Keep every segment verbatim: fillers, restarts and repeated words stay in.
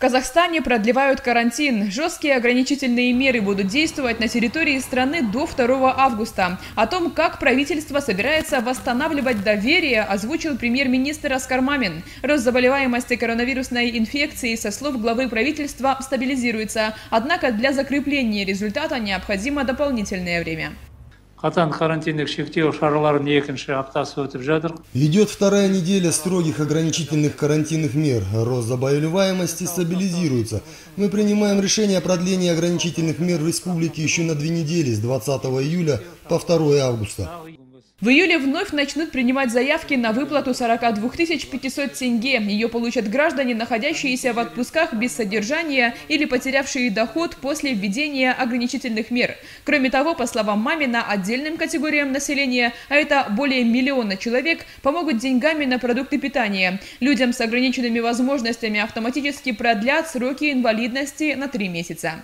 Казахстане продлевают карантин. Жесткие ограничительные меры будут действовать на территории страны до второго августа. О том, как правительство собирается восстанавливать доверие, озвучил премьер-министр Аскар Мамин. Рост заболеваемости коронавирусной инфекцией, со слов главы правительства, стабилизируется. Однако для закрепления результата необходимо дополнительное время. Идет вторая неделя строгих ограничительных карантинных мер. Рост заболеваемости стабилизируется. Мы принимаем решение о продлении ограничительных мер в республике еще на две недели, с двадцатого июля по второго августа. В июле вновь начнут принимать заявки на выплату сорока двух тысяч пятисот тенге. Ее получат граждане, находящиеся в отпусках без содержания или потерявшие доход после введения ограничительных мер. Кроме того, по словам Мамина, отдельным категориям населения, а это более миллиона человек, помогут деньгами на продукты питания. Людям с ограниченными возможностями автоматически продлят сроки инвалидности на три месяца.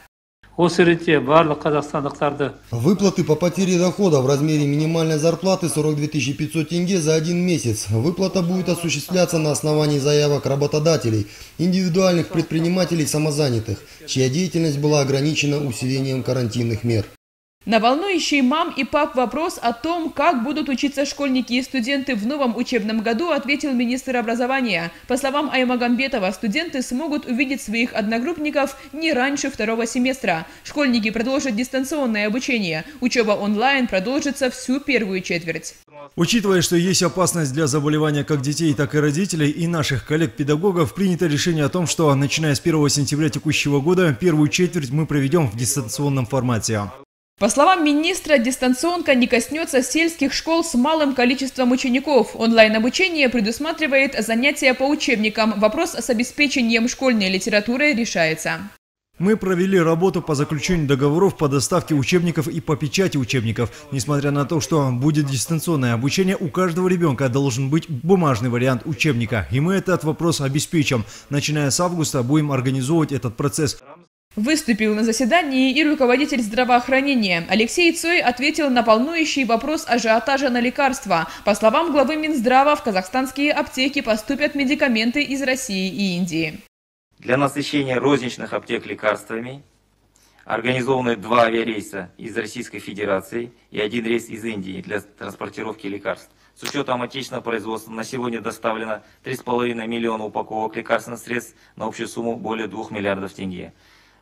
Выплаты по потере дохода в размере минимальной зарплаты сорок две тысячи пятьсот тенге за один месяц. Выплата будет осуществляться на основании заявок работодателей, индивидуальных предпринимателей самозанятых, чья деятельность была ограничена усилением карантинных мер. На волнующий мам и пап вопрос о том, как будут учиться школьники и студенты в новом учебном году, ответил министр образования. По словам Аймагамбетова, студенты смогут увидеть своих одногруппников не раньше второго семестра. Школьники продолжат дистанционное обучение. Учеба онлайн продолжится всю первую четверть. Учитывая, что есть опасность для заболевания как детей, так и родителей и наших коллег-педагогов, принято решение о том, что начиная с первого сентября текущего года первую четверть мы проведем в дистанционном формате. По словам министра, дистанционка не коснется сельских школ с малым количеством учеников. Онлайн-обучение предусматривает занятия по учебникам. Вопрос с обеспечением школьной литературой решается. Мы провели работу по заключению договоров по доставке учебников и по печати учебников. Несмотря на то, что будет дистанционное обучение, у каждого ребенка должен быть бумажный вариант учебника. И мы этот вопрос обеспечим. Начиная с августа будем организовывать этот процесс. Выступил на заседании и руководитель здравоохранения. Алексей Цой ответил на волнующий вопрос ажиотажа на лекарства. По словам главы Минздрава, в казахстанские аптеки поступят медикаменты из России и Индии. Для насыщения розничных аптек лекарствами организованы два авиарейса из Российской Федерации и один рейс из Индии для транспортировки лекарств. С учетом отечественного производства на сегодня доставлено три с половиной миллиона упаковок лекарственных средств на общую сумму более двух миллиардов тенге.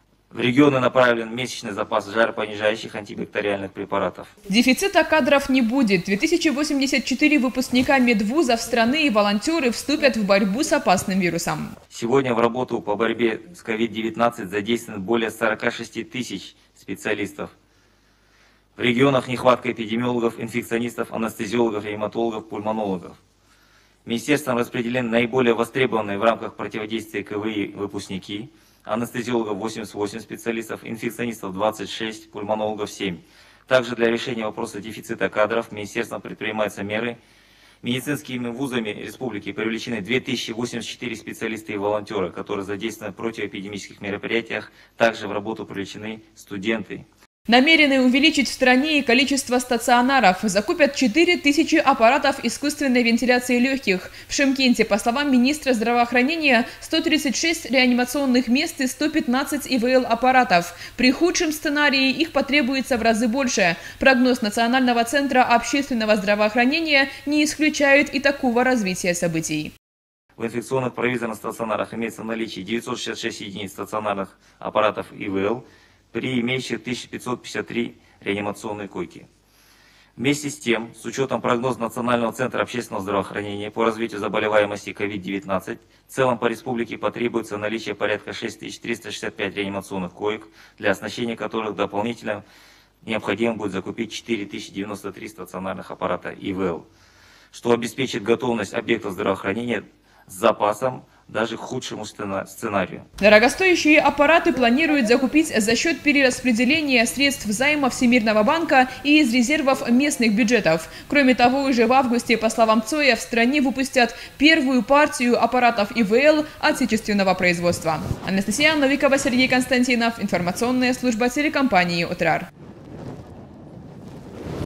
В регионы направлен месячный запас жаропонижающих антибактериальных препаратов. Дефицита кадров не будет. две тысячи восемьдесят четыре выпускника медвузов страны и волонтеры вступят в борьбу с опасным вирусом. Сегодня в работу по борьбе с ковид девятнадцать задействовано более сорока шести тысяч специалистов. В регионах нехватка эпидемиологов, инфекционистов, анестезиологов, реаниматологов, пульмонологов. Министерством распределены наиболее востребованные в рамках противодействия КВИ выпускники. Анестезиологов восемьдесят восемь специалистов, инфекционистов двадцать шесть, пульмонологов семь. Также для решения вопроса дефицита кадров министерством предпринимаются меры. Медицинскими вузами республики привлечены две тысячи восемьдесят четыре специалиста и волонтеры, которые задействованы в противоэпидемических мероприятиях. Также в работу привлечены студенты. Намерены увеличить в стране количество стационаров. Закупят четыре тысячи аппаратов искусственной вентиляции легких. В Шымкенте, по словам министра здравоохранения, сто тридцать шесть реанимационных мест и сто пятнадцать И В Л аппаратов. При худшем сценарии их потребуется в разы больше. Прогноз Национального центра общественного здравоохранения не исключает и такого развития событий. В инфекционных провизорных стационарах имеется в наличии девятьсот шестьдесят шесть единиц стационарных аппаратов И В Л. При имеющих тысяча пятьсот пятьдесят три реанимационные койки. Вместе с тем, с учетом прогноза Национального центра общественного здравоохранения по развитию заболеваемости ковид девятнадцать, в целом по республике потребуется наличие порядка шесть тысяч триста шестьдесят пять реанимационных коек, для оснащения которых дополнительно необходимо будет закупить четыре тысячи девяносто три стационарных аппарата И В Л, что обеспечит готовность объектов здравоохранения с запасом даже к худшему сценарию. Дорогостоящие аппараты планируют закупить за счет перераспределения средств займа Всемирного банка и из резервов местных бюджетов. Кроме того, уже в августе, по словам Цоя, в стране выпустят первую партию аппаратов И В Л отечественного производства. Анастасия Новикова, Сергей Константинов. Информационная служба телекомпании «Отрар».